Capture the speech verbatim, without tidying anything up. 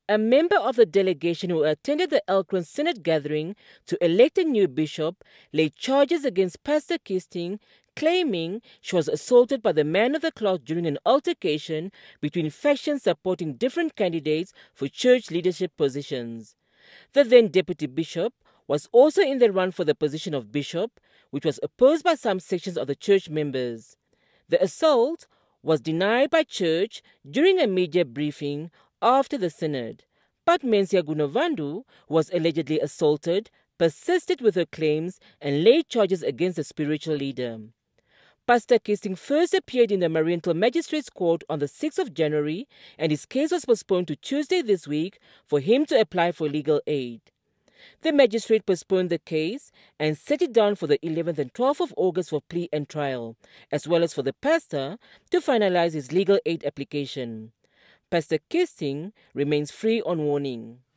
a member of the delegation who attended the E L C R N Synod gathering to elect a new bishop, laid charges against Pastor Kisting, claiming she was assaulted by the man of the cloth during an altercation between factions supporting different candidates for church leadership positions. The then deputy bishop was also in the run for the position of bishop, which was opposed by some sections of the church members. The assault was denied by church during a media briefing after the synod, but Mensia Gunovandu, who was allegedly assaulted, persisted with her claims and laid charges against the spiritual leader. Pastor Kisting first appeared in the Mariental Magistrate's Court on the sixth of January, and his case was postponed to Tuesday this week for him to apply for legal aid. The magistrate postponed the case and set it down for the eleventh and twelfth of August for plea and trial, as well as for the pastor to finalize his legal aid application. Pastor Kisting remains free on warning.